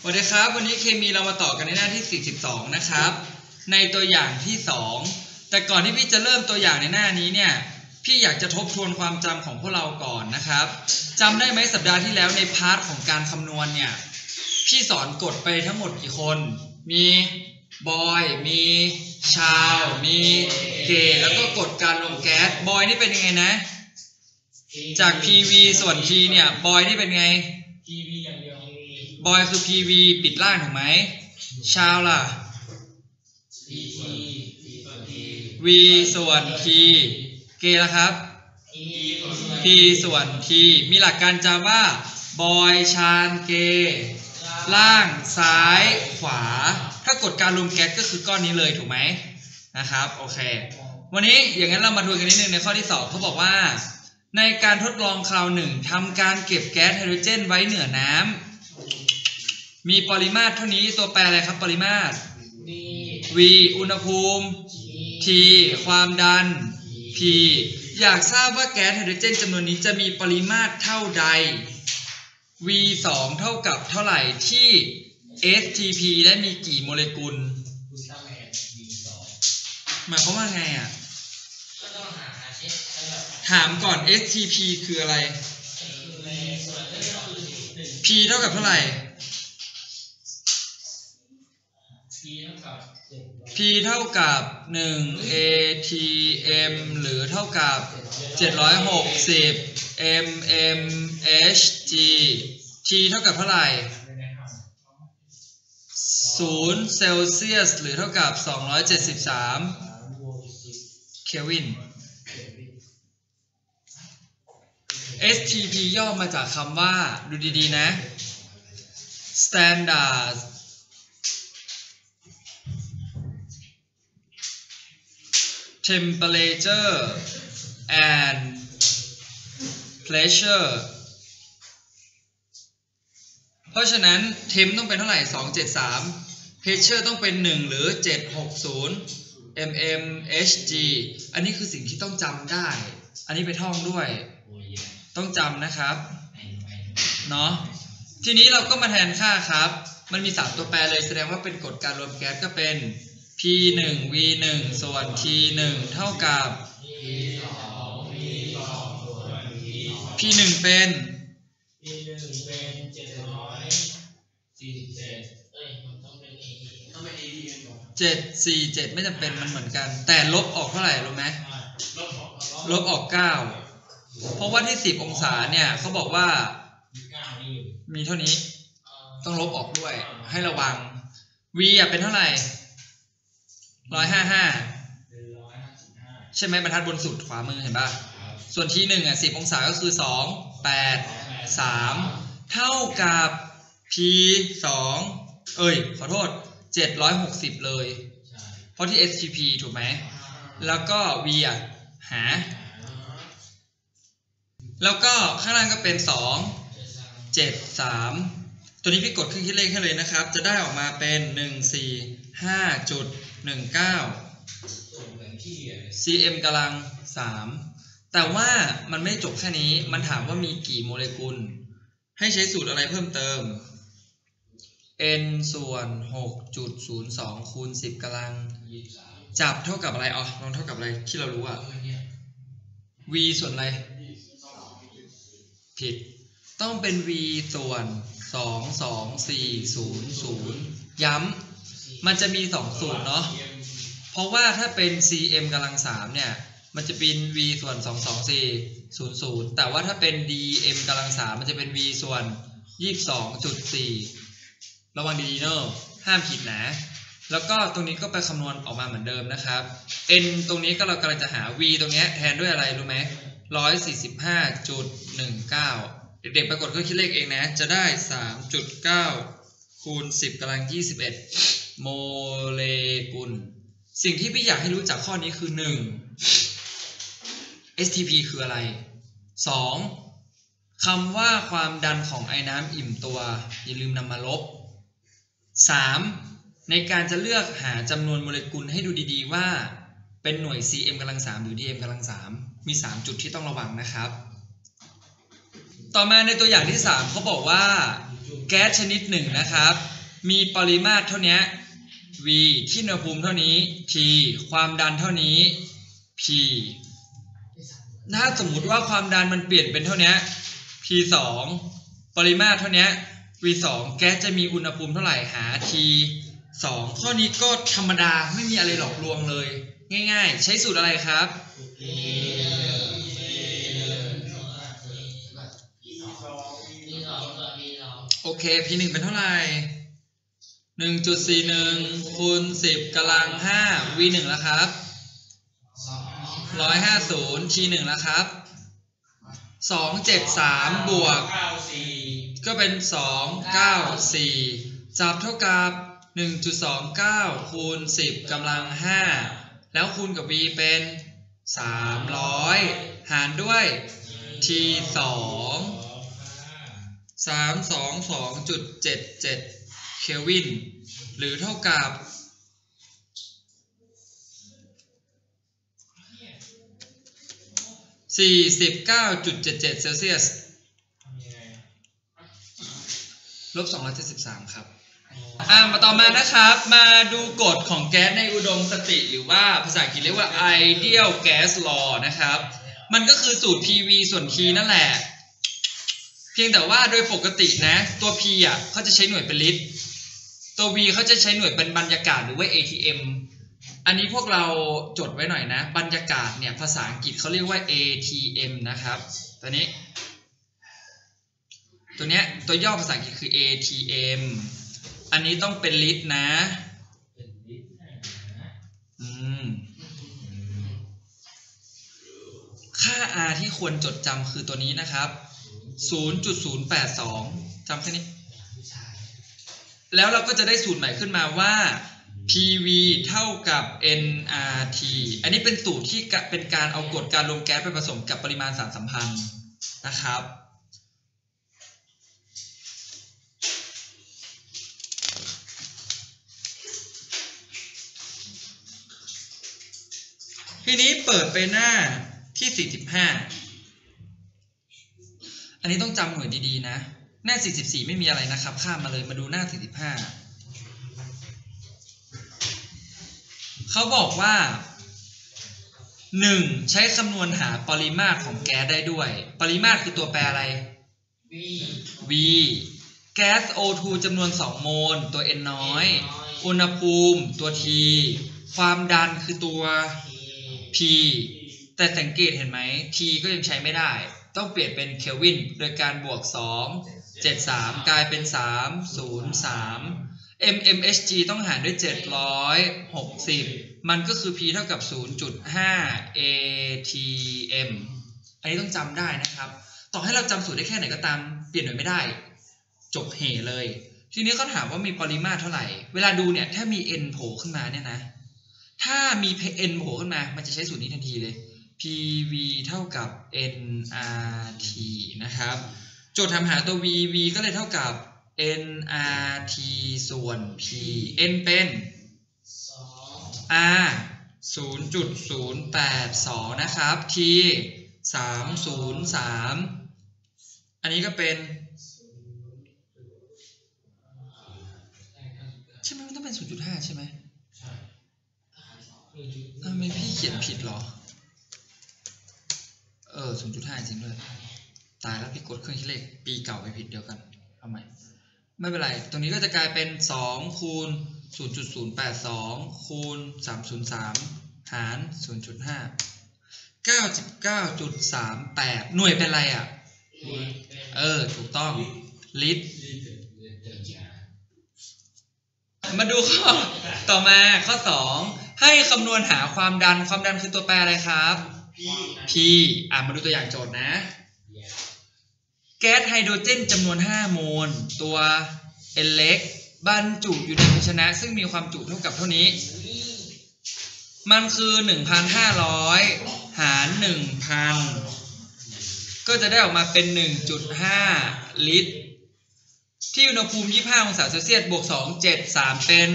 วัสดีครับวันนี้เคมีเรามาต่อกันในหน้าที่42นะครับในตัวอย่างที่2แต่ก่อนที่พี่จะเริ่มตัวอย่างในหน้านี้เนี่ยพี่อยากจะทบทวนความจำของพวกเราก่อนนะครับจำได้ไหมสัปดาห์ที่แล้วในพาร์ทของการคำนวณเนี่ยพี่สอนกฎไปทั้งหมดกี่คนมีบอยมีชาวมีเกแล้วก็กฎการรวมแก๊สบอยนี่เป็นยังไงนะจาก PV ส่วน T เนี่ยบอยนี่เป็นไง PV อย่างเดียวบอยคือ PV ปิดล่างถูกไหมชาวล่ะ V ส่วน T เกล่ะครับ P ส่วน T มีหลักการจำว่าบอยชานเกล่างซ้ายขวาถ้ากฎการรวมแก๊สก็คือก้อนนี้เลยถูกไหมนะครับโอเควันนี้อย่างนั้นเรามาทวนกันนิดนึงในข้อที่2เขาบอกว่าในการทดลองคราวหนึ่งทำการเก็บแก๊สไฮโดรเจนไว้เหนือน้ำมีปริมาตรเท่านี้ตัวแปรอะไรครับปริมาตร V อุณหภูมิ T ความดัน P อยากทราบว่าแก๊สไฮโดรเจนจำนวนนี้จะมีปริมาตรเท่าใด V 2เท่ากับเท่าไหร่ที่ STP ได้มีกี่โมเลกุลหมายความว่าไงอ่ะถามก่อน STP คืออะไร P เท่ากับเท่าไหร่ P เท่ากับ1 atm หรือเท่ากับ760 mmHg T เท่ากับเท่าไหร่0เซลเซียสหรือเท่ากับ273เคลวิน STP ย่อมาจากคำว่าดูดีๆนะ Standard Temperature and Pressure เพราะฉะนั้น Temp ต้องเป็นเท่าไหร่273 Pressure ต้องเป็น1หรือ760 mmHg อันนี้คือสิ่งที่ต้องจำได้อันนี้ไปท่องด้วยต้องจำนะครับเนาะทีนี้เราก็มาแทนค่าครับมันมี3ตัวแปรเลยแสดงว่าเป็นกฎการรวมแก๊สก็เป็น P1 V1 ส่วน T1 เท่ากับ P1 เป็น747ไม่จำเป็นมันเหมือนกันแต่ลบออกเท่าไหร่รู้ไหมลบออก9เพราะว่าที่10องศาเนี่ยเขาบอกว่ามีเท่านี้ต้องลบออกด้วยให้ระวัง V เป็นเท่าไหร่155ใช่ไหมบรรทัดบนสุดขวามือเห็นป่ะส่วนที่110องศาก็คือ2 8 3เท่ากับ P 2ขอโทษ760เลยเพราะที่ STP ถูกไหมแล้วก็ V หาแล้วก็ข้างล่างก็เป็น2 7 3ตัวนี้พี่กดเครื่องคิดเลขให้เลยนะครับจะได้ออกมาเป็น145.19 cm กำลัง3แต่ว่ามันไม่จบแค่นี้มันถามว่ามีกี่โมเลกุลให้ใช้สูตรอะไรเพิ่มเติม n ส่วน 6.02 คูณ 10 กำลังจับเท่ากับอะไรลองเท่ากับอะไรที่เรารู้v ส่วนอะไรผิดต้องเป็น v ส่วน22400ย้ำมันจะมี2สูตรเนาะเพราะว่าถ้าเป็น cm กำลัง3เนี่ยมันจะเป็น v ส่วน22400แต่ว่าถ้าเป็น dm กำลัง3มันจะเป็น v ส่วน 22.4 ระวังดีๆเนอะห้ามผิดนะแล้วก็ตรงนี้ก็ไปคำนวณออกมาเหมือนเดิมนะครับ n ตรงนี้ก็เรากำลังจะหา v ตรงนี้แทนด้วยอะไรรู้ไหม 145.19 เด็กๆไปกดเครื่องคิดเลขเองนะจะได้ 3.9 คูณ 10 กำลัง 21 โมเลกุลสิ่งที่พี่อยากให้รู้จากข้อนี้คือ 1. STP คืออะไร 2. คำว่าความดันของไอ้น้ำอิ่มตัวอย่าลืมนำมาลบ 3. ในการจะเลือกหาจำนวนโมเลกุลให้ดูดีๆว่าเป็นหน่วย cm กำลัง3หรือ dm กำลัง3มี3จุดที่ต้องระวังนะครับต่อมาในตัวอย่างที่3เขาบอกว่าแก๊สชนิดหนึ่งนะครับมีปริมาตรเท่านี้ v ที่อุณหภูมิเท่านี้ t ความดันเท่านี้ p ถ้าสมมุติว่าความดันมันเปลี่ยนเป็นเท่านี้ p 2ปริมาตรเท่านี้ v 2แก๊สจะมีอุณหภูมิเท่าไหร่หา t 2ข้อนี้ก็ธรรมดาไม่มีอะไรหลอกลวงเลยง่ายๆใช้สูตรอะไรครับโอเค p1 เป็นเท่าไหร่ 1.41 คูณ 10 กำลัง 5 v1 แล้วครับ150 t1 แล้วครับ273บวกก็เป็น294จับเท่ากับ 1.29 คูณ 10 กำลัง 5แล้วคูณกับ v เป็น300หารด้วย t 322.77 เคลวินหรือเท่ากับ 49.77 เซลเซียสลบ273ครับมาต่อมานะครับมาดูกฎของแก๊สในอุดมคติหรือว่าภาษาอังกฤษเรียกว่า ideal gas law นะครับมันก็คือสูตร PV ส่วน T นั่นแหละเพียงแต่ว่าโดยปกตินะตัว P เขาจะใช้หน่วยเป็นลิตรตัว V เขาจะใช้หน่วยเป็นบรรยากาศหรือว่า ATM อันนี้พวกเราจดไว้หน่อยนะบรรยากาศเนี่ยภาษาอังกฤษเขาเรียกว่า ATM นะครับตัวนี้ตัวย่อภาษาอังกฤษคือ ATM อันนี้ต้องเป็นลิตรนะค่า R ที่ควรจดจำคือตัวนี้นะครับ 0.082 จำแค่นี้แล้วเราก็จะได้สูตรใหม่ขึ้นมาว่า PV เท่ากับ nRT อันนี้เป็นสูตรที่เป็นการเอากรดการรวมแก๊สไปผสมกับปริมาณสารสัมพันธ์นะครับทีนี้เปิดไปหน้าที่45อันนี้ต้องจำหน่วยดีๆนะหน้า44ไม่มีอะไรนะครับข้ามมาเลยมาดูหน้า45เขาบอกว่า 1. ใช้คำนวณหาปริมาตรของแก๊สได้ด้วยปริมาตรคือตัวแปรอะไร V แก๊ส O2 จำนวน 2 โมลตัว N น้อยอุณหภูมิตัว T ความดันคือตัว P แต่สังเกตเห็นไหม T ก็ยังใช้ไม่ได้ต้องเปลี่ยนเป็นเคลวินโดยการบวก273กลายเป็น303 mmHg ต้องหารด้วย760มันก็คือ P เท่ากับ 0.5 atm อันนี้ต้องจำได้นะครับต่อให้เราจำสูตรได้แค่ไหนก็ตามเปลี่ยนหน่วยไม่ได้จบเหเลยทีนี้เขาถามว่ามีปริมาตรเท่าไหร่เวลาดูเนี่ยถ้ามี n โผล่ขึ้นมาเนี่ยนะถ้ามี n โผล่ขึ้นมามันจะใช้สูตรนี้ทันทีเลย PV เท่ากับ nRT นะครับโจทย์ถามหาตัว VV ก็เลยเท่ากับ nRT ส่วน P n เป็น R 0.082 นะครับ T 303อันนี้ก็เป็นใช่ไหมมันต้องเป็น 0.5 ใช่ไหมทำไมพี่เขียนผิดหรอ0.5 จริงด้วยตายแล้วพี่กดเครื่องคิดเลขปีเก่าไปผิดเดียวกันเอาใหม่ไม่เป็นไรตรงนี้ก็จะกลายเป็น2คูณ 0.082 คูณ 303 หาร 0.5 99.38 หน่วยเป็นไรถูกต้องลิตรมาดูข้อต่อมาข้อ2ให้คำนวณหาความดันคือตัวแปรอะไรครับ P มาดูตัวอย่างโจทย์นะแก๊สไฮโดรเจนจำนวน5โมลตัว N เล็กบรรจุอยู่ในภาชนะซึ่งมีความจุเท่ากับเท่านี้มันคือ 1,500 หาร 1,000 ก็จะได้ออกมาเป็น 1.5 ลิตรที่อุณหภูมิ25องศาเซลเซียสบวก273เป็น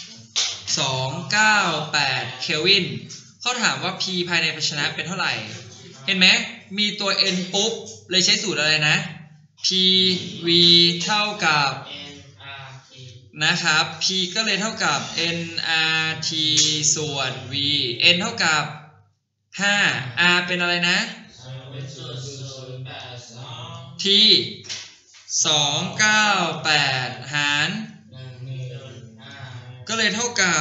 298เคลวินเขาถามว่า P ภายในภาชนะเป็นเท่าไหร่เห็นไหมมีตัว N ปุ๊บเลยใช้สูตรอะไรนะ PV เท่ากับนะครับ P ก็เลยเท่ากับ nRT ส่วน V n เท่ากับ5 R เป็นอะไรนะ T 298หารก็เลยเท่ากับ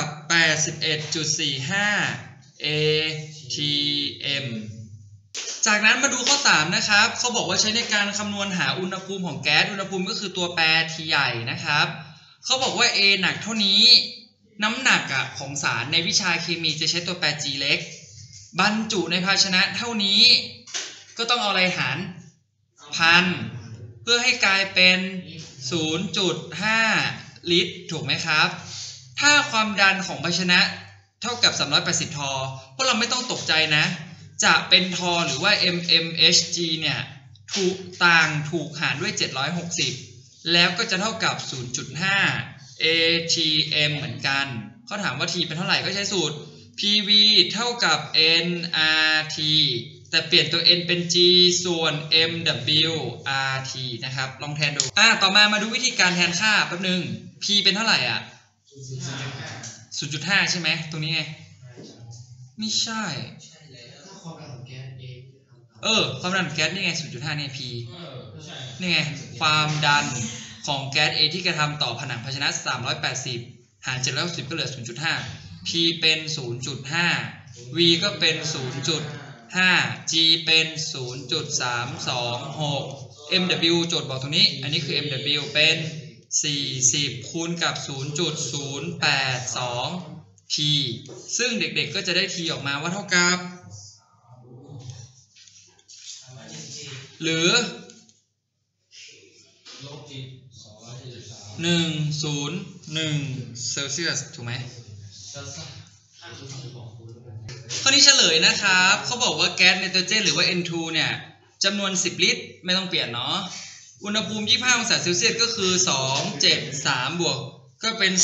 81.45 atm จากนั้นมาดูข้อ3นะครับเขาบอกว่าใช้ในการคำนวณหาอุณหภูมิของแก๊สอุณหภูมิก็คือตัวแปร T ใหญ่นะครับเขาบอกว่า A หนักเท่านี้น้ำหนักของสารในวิชาเคมีจะใช้ตัวแปร G เล็กบรรจุในภาชนะเท่านี้ก็ต้องเอาอะไรหารพันเพื่อให้กลายเป็น 0.5 ลิตรถูกไหมครับถ้าความดันของภาชนะเท่ากับ380 ทอพวกเราไม่ต้องตกใจนะจะเป็นทอหรือว่า mmHg เนี่ยถูกหารด้วย760แล้วก็จะเท่ากับ 0.5 atm เหมือนกันเขาถามว่า T เป็นเท่าไหร่ก็ใช้สูตร PV เท่ากับ nRT แต่เปลี่ยนตัว n เป็น g ส่วน mwrt นะครับลองแทนดูต่อมาดูวิธีการแทนค่าแป๊บนึง p เป็นเท่าไหร่0.5 ใช่ไหมตรงนี้ไงไม่ใช่ความดันของแก๊สนี่ไง 0.5 นี่ p นี่ไงความดันของแก๊ส A ที่กระทำต่อผนังภาชนะ380หาร760ก็เหลือ 0.5 p เป็น 0.5 v ก็เป็น 0.5 g เป็น 0.326 mw โจทย์บอกตรงนี้อันนี้คือ mw เป็น40คูณกับ 0.082 t ซึ่งเด็กๆก็จะได้ t ออกมาว่าเท่ากับหรือ101เซลเซียสถูกไหมข้อนี้เฉลยนะครับเขาบอกว่าแก๊สไนโตรเจนหรือว่า N2 เนี่ยจำนวน10ลิตรไม่ต้องเปลี่ยนเนาะอุณหภูมิ25องศาเซลเซียสก็คือ273บวกก็เป็น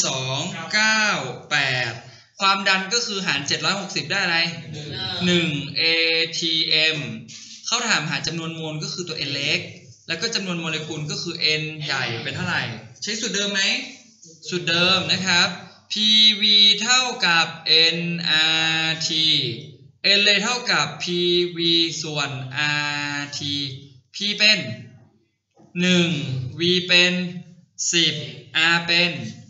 298ความดันก็คือหาร760ได้อะไร1 atm เขาถามหาจำนวนโมลก็คือตัว n เล็กแล้วก็จำนวนโมเลกุลก็คือ n ใหญ่เป็นเท่าไหร่ใช้สูตรเดิมไหมสูตรเดิมนะครับ PV เท่ากับ nRT n เลยเท่ากับ PV ส่วน RT P เป็น1 V เป็น10 R เป็น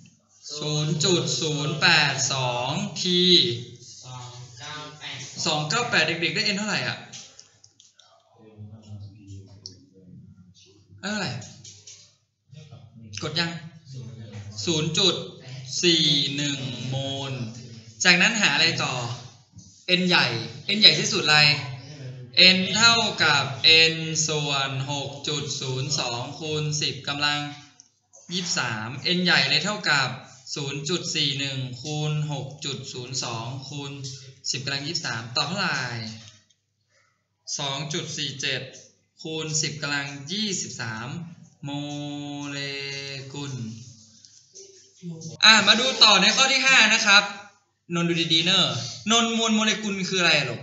0.082 T 298เด็กๆได้ n เท่าไหร่เท่าไหร่กดยัง 0.41 โมลจากนั้นหาอะไรต่อ n ใหญ่ n ใหญ่ที่สุดอะไร n เท่ากับ n ส่วน 6.02 คูณ 10 กำลัง 23 n ใหญ่เลยเท่ากับ 0.41 คูณ 6.02 คูณ 10 กำลัง 23 ต่อเท่าไหร่ 2.47 คูณ 10 กำลัง 23 โมเลกุลมาดูต่อในข้อที่ 5 นะครับนนดูดีๆเนอะนนมวลโมเลกุลคืออะไรลูก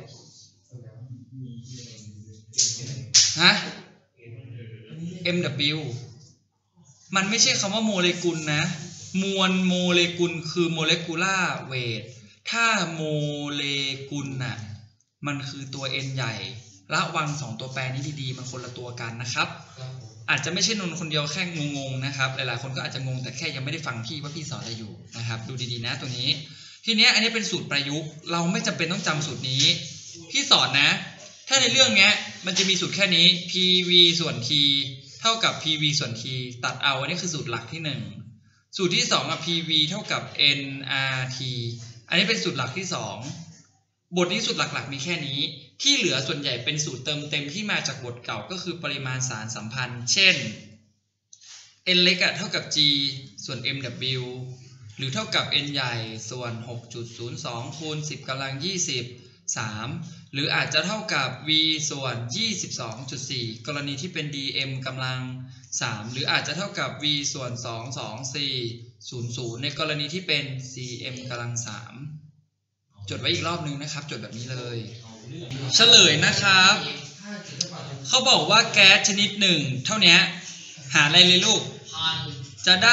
MW มันไม่ใช่คำว่าโมเลกุลนะมวลโมเลกุลคือโมเลกุลาร์เวทถ้าโมเลกุลมันคือตัว N ใหญ่ระวัง2ตัวแปรนี้ดีๆมันคนละตัวกันนะครับอาจจะไม่ใช่นนคนเดียวแค่งงๆนะครับหลายๆคนก็อาจจะงงแต่แค่ยังไม่ได้ฟังพี่ว่าพี่สอนอะไรอยู่นะครับดูดีๆนะตัวนี้ทีนี้อันนี้เป็นสูตรประยุกต์เราไม่จำเป็นต้องจำสูตรนี้พี่สอนนะถ้าในเรื่องนี้มันจะมีสูตรแค่นี้ PV ส่วน T เท่ากับ PV ส่วน T ตัดเอาอันนี้คือสูตรหลักที่1สูตรที่2PV เท่ากับ nRT อันนี้เป็นสูตรหลักที่2บทนี้สูตรหลักๆมีแค่นี้ที่เหลือส่วนใหญ่เป็นสูตรเติมเต็มที่มาจากบทเก่าก็คือปริมาณสารสัมพันธ์เช่น n เล็กเท่ากับ g ส่วน mw หรือเท่ากับ n ใหญ่ส่วน 6.02 คูณ 10 กำลัง 23 หรืออาจจะเท่ากับ v ส่วน 22.4 กรณีที่เป็น dm กำลัง 3 หรืออาจจะเท่ากับ v ส่วน 22400 ในกรณีที่เป็น cm กำลัง 3 จดไว้อีกรอบนึงนะครับจดแบบนี้เลยเฉลยนะครับเขาบอกว่าแก๊สชนิด1เท่านี้หาอะไรเลยลูกจะได้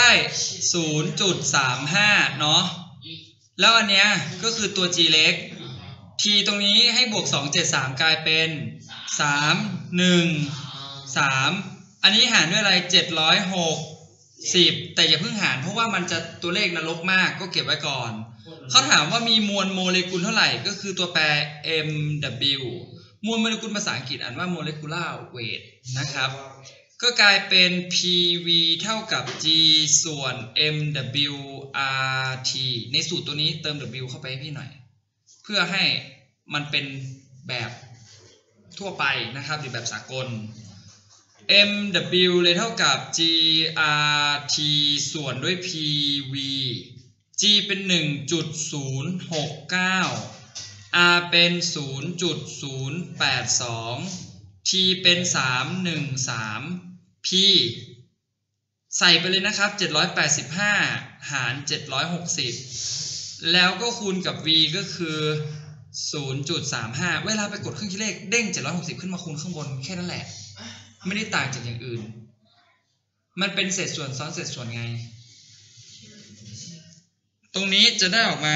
0.35 เนาะแล้วอันเนี้ยก็คือตัว g เล็ก t ตรงนี้ให้บวก273กลายเป็น3 1 3อันนี้หารด้วยอะไร760แต่อย่าเพิ่งหารเพราะว่ามันจะตัวเลขนรกมากก็เก็บไว้ก่อนเขาถามว่ามีมวลโมเลกุลเท่าไหร่ก็คือตัวแปร mw มวลโมเลกุลภาษาอังกฤษอ่านว่า molecular weight นะครับก็กลายเป็น pv เท่ากับ g ส่วน mwrt ในสูตรตัวนี้เติม w เข้าไปให้พี่หน่อยเพื่อให้มันเป็นแบบทั่วไปนะครับหรือแบบสากล mw เลยเท่ากับ grt ส่วนด้วย pv g เป็น 1.069 r เป็น 0.082 t เป็น 313 p ใส่ไปเลยนะครับ785หาร760แล้วก็คูณกับ v ก็คือ 0.35 เวลาไปกดเครื่องคิดเลขเด้ง760ขึ้นมาคูณข้างบนแค่นั้นแหละไม่ได้ต่างจากอย่างอื่นมันเป็นเศษส่วนซ้อนเศษส่วนไงตรงนี้จะได้ออกมา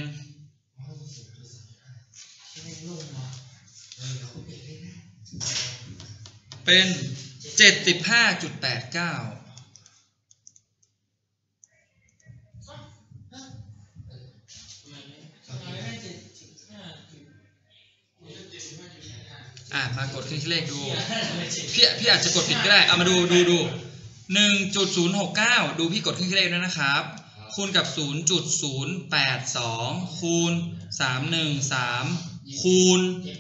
เป็น 75.89 มากดเครื่องคิดเลขดูพี่อาจจะกดผิดก็ได้เอามาดู 1.069 ดูพี่กดเครื่องคิดเลขด้วยนะครับคูณกับ 0.082 คูณ 313 คูณ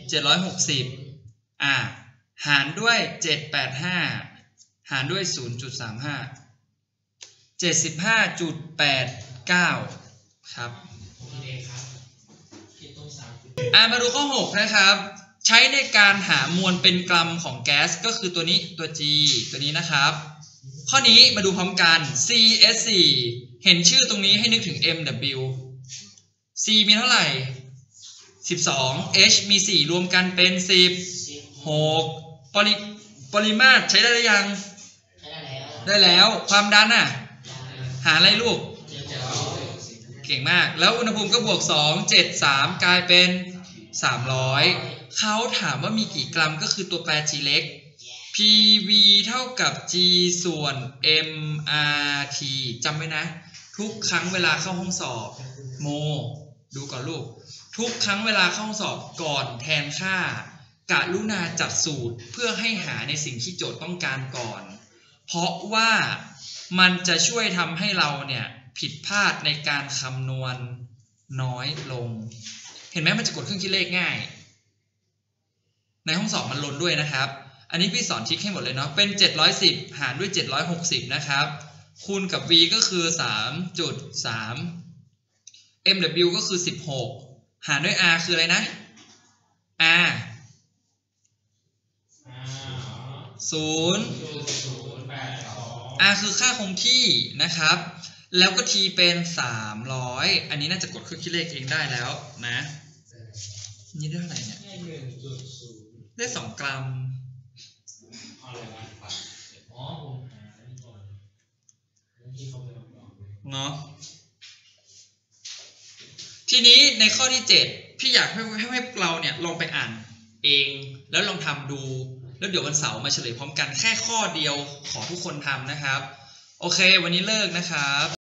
760หารด้วย785หารด้วย 0.35 75.89 ครับมาดูข้อ 6 นะครับใช้ในการหามวลเป็นกรัมของแก๊สก็คือตัวนี้ตัว G ตัวนี้นะครับข้อนี้มาดูพร้อมกัน CS4 เห็นชื่อตรงนี้ให้นึกถึง MW C มีเท่าไหร่12 H มี4รวมกันเป็น16ปริมาตรใช้ได้หรือยังได้แล้วความดันหาอะไรลูกเก่งมากแล้วอุณหภูมิก็บวก2 7 3กลายเป็น300เขาถามว่ามีกี่กรัมก็คือตัวแปร G เล็ก PV เท่ากับ G ส่วน MRT จำไว้นะทุกครั้งเวลาเข้าห้องสอบโมดูก่อนลูกทุกครั้งเวลาเข้าห้องสอบก่อนแทนค่ากรุณาจัดสูตรเพื่อให้หาในสิ่งที่โจทย์ต้องการก่อนเพราะว่ามันจะช่วยทำให้เราเนี่ยผิดพลาดในการคำนวณน้อยลงเห็นไหมมันจะกดเครื่องคิดเลขง่ายในห้องสอบมันลนด้วยนะครับอันนี้พี่สอนทริคให้หมดเลยเนาะเป็น710หารด้วย760นะครับคูณกับ v ก็คือ 3.3 mw ก็คือ16หารด้วย r คืออะไรนะ r r คือค่าคงที่นะครับแล้วก็ t เป็น300อันนี้น่าจะกดเครื่องคิดเลขเองได้แล้วนะนี่ได้เท่าไหร่เนี่ยได้2 กรัมเนาะทีนี้ในข้อที่7พี่อยากให้เราเนี่ยลองไปอ่านเองแล้วลองทำดูแล้วเดี๋ยววันเสาร์มาเฉลยพร้อมกันแค่ข้อเดียวขอทุกคนทำนะครับโอเควันนี้เลิกนะครับ